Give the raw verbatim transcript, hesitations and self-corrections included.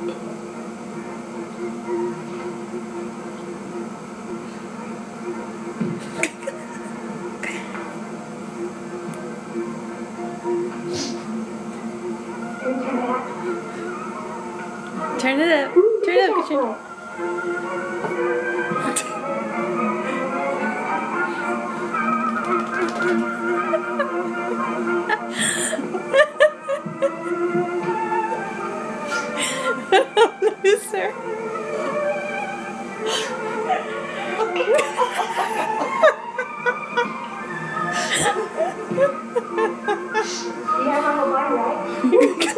Turn it up. Turn it up, Katrina. Loser. You have a right?